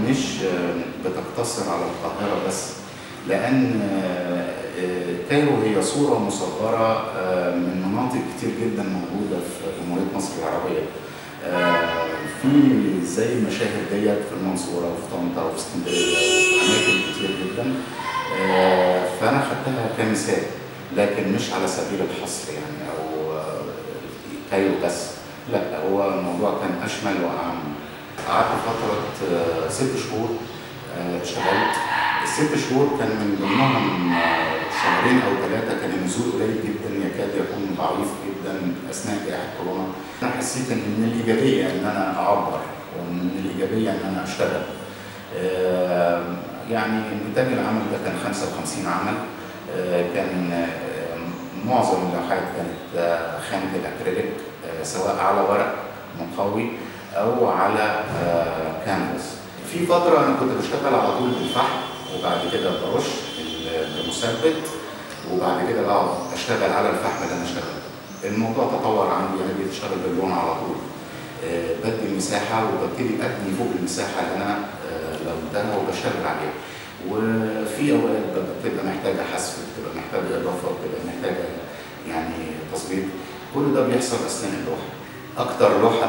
مش بتقتصر على القاهرة بس، لأن كايرو هي صورة مصغرة من مناطق كتير جدا موجودة في جمهورية مصر العربية. في زي المشاهد ديت في المنصورة وفي طنطا وفي اسكندرية وفي أماكن كتير جدا، فأنا خدتها كمثال لكن مش على سبيل الحصر يعني أو كايرو بس، لا هو الموضوع كان أشمل وأعم. قعدت فترة 6 شهور اشتغلت. ال6 شهور كان من ضمنهم شهرين أو 3 كان النزول قليل جدا، يكاد يكون ضعيف جدا أثناء جائحة كورونا. أنا حسيت إن من الإيجابية إن أنا أعبر، ومن الإيجابية إن أنا أشتغل. يعني إنتاج العمل ده كان 55 عمل، كان معظم اللوحات كانت خامة الأكريليك، سواء على ورق مقوي أو على كانفاس. في فترة أنا كنت بشتغل على طول بالفحم، وبعد كده برش بمثبت، وبعد كده بقعد أشتغل على الفحم اللي أنا اشتغلته. الموضوع تطور عندي، أنا بقيت أشتغل باللون على طول. بدي مساحة وببتدي أبني فوق المساحة اللي أنا لونتها وبشتغل عليها. وفي أوقات بتبقى محتاجة حذف، بتبقى محتاجة إضافة، بتبقى محتاجة يعني تظبيط. كل ده بيحصل أثناء اللوحة. أكتر لوحة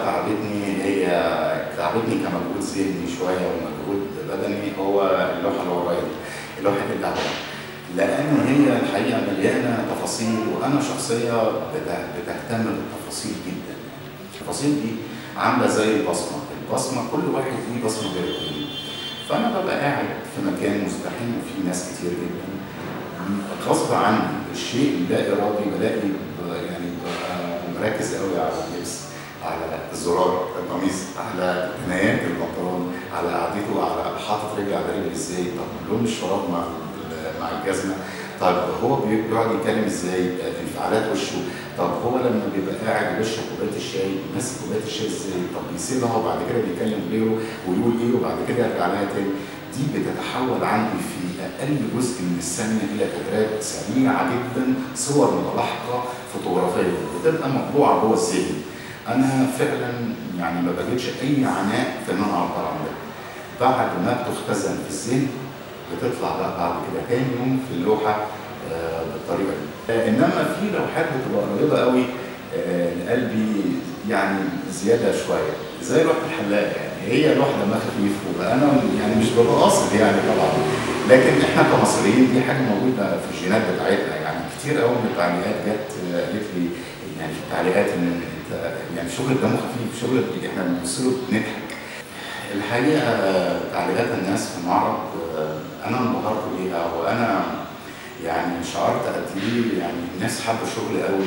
تعبتني كمجهود ذهني شوية ومجهود بدني هو اللوحة اللي ورايا دي، لوحة القهوة، لأن هي الحقيقة مليانة تفاصيل، وأنا شخصية بتهتم بالتفاصيل جدا. التفاصيل دي عاملة زي البصمة كل واحد ليه بصمة غير التاني. فأنا ببقى قاعد في مكان مزدحم وفيه ناس كتير جدا، غصب عني الشيء لا إرادي بلاقي يعني مركز قوي على اللبس، على الزرار القميص، على ثنايات البنطلون، على قعدته، على حاطط رجلي على رجلي ازاي، طب لون الشراب مع الجزمه، طب هو بيقعد يتكلم ازاي، انفعالات وشه، طب هو لما بيبقى قاعد بيشرب كوبايه الشاي ماسك كوبايه الشاي ازاي، طب بيسيبها وبعد كده بيكلم غيره ويقول ايه وبعد كده يرجع لها تاني. دي بتتحول عندي في اقل جزء من الثانيه الى كادرات سريعه جدا، صور متلاحقه فوتوغرافيه بتبقى مطبوعه جوه الذهن. انا فعلا يعني ما بجدش اي عناء في ان انا اعبر عن ده. بعد ما بتختزن في الذهن بتطلع بقى بعد كده تاني يوم في اللوحه بالطريقه دي. انما في لوحات بتبقى قريبه قوي لقلبي يعني زياده شويه، زي لوحه الحلاق. يعني هي لوحه دمها خفيف، وانا يعني مش ببقى قاصد يعني طبعا، لكن احنا كمصريين دي حاجه موجوده في الجينات بتاعتنا. يعني كتير قوي من التعليقات جت قالت لي يعني في التعليقات ان يعني شغل دمه خفيف، شغل احنا بنبص له بنضحك. الحقيقه تعليقات الناس في المعرض انا انبهرت بيها، وانا يعني شعرت قد ايه يعني الناس حابه الشغل قوي،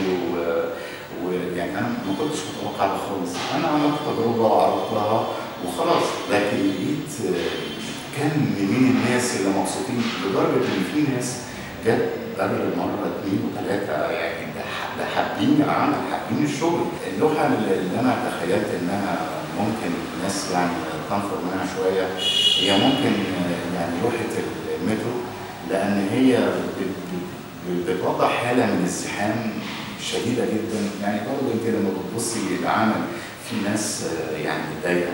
ويعني انا ما كنتش متوقع ده خالص. انا عملت تجربه وعرضتها وخلاص، لكن لقيت كان من الناس اللي مبسوطين لدرجه ان في ناس جت قبل المره 2 و3 يعني ده حابين العمل، حابين الشغل. اللوحه اللي انا تخيلت انها ممكن الناس يعني تنفر منها شويه هي ممكن يعني لوحه المترو، لان هي بتوضح حاله من الزحام شديده جدا. يعني برضه انت لما بتبصي للعمل في ناس يعني متضايقه،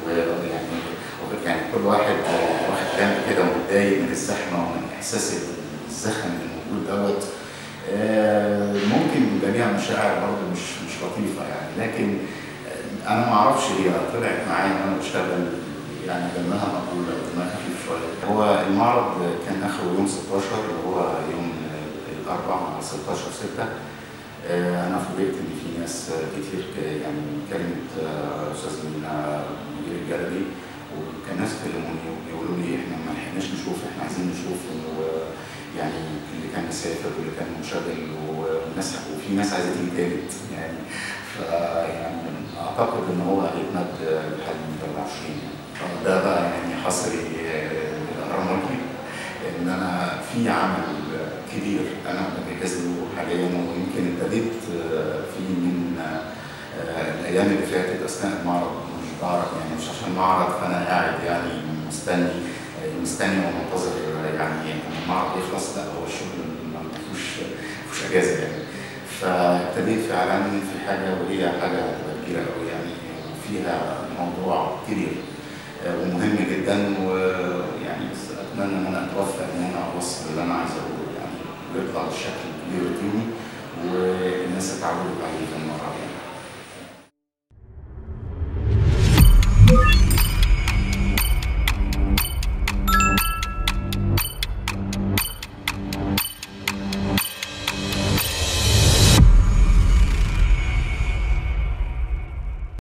ويعني كل واحد واخد جنب كده ومتضايق من الزحمه ومن احساس الزخم الموجود دوت. ممكن يبقى ليها مشاعر برضه مش لطيفه يعني، لكن انا ما اعرفش هي طلعت معايا وانا بشتغل يعني دمها مقبوله ودمها خفيف شويه. هو المعرض كان اخره يوم 16 اللي هو يوم الاربعاء 16/6. انا فوجئت ان في ناس كتير يعني كلمت استاذ مدير الجاليري، وكان ناس كلموني وبيقولوا لي احنا ما لحقناش نشوف، احنا عايزين نشوف. يعني اللي كان مسافر واللي كان منشغل وفي ناس عايزه تيجي تالت يعني. فيعني اعتقد ان هو هيتمد لحد 2024 يعني. ده بقى يعني حصري للاهرامات، ان انا في عمل كبير انا بجهز له حاليا، ويمكن ابتديت فيه من الايام اللي فاتت اثناء المعرض. مش بعرف يعني مش عشان معرض فانا قاعد يعني مستني ومنتظر يعني ان المعرض يخلص، لا هو الشغل ما فيهوش اجازه يعني. فابتديت فعلا في حاجه، وهي حاجه هتبقى كبيره قوي يعني، وفيها موضوع كبير. ومهم جدا، ويعني بس اتمنى ان انا اتوفق ان انا اوصل اللي انا عايز اقوله يعني ويطلع بالشكل الكبير والديني والناس اتعودت عليه في المره.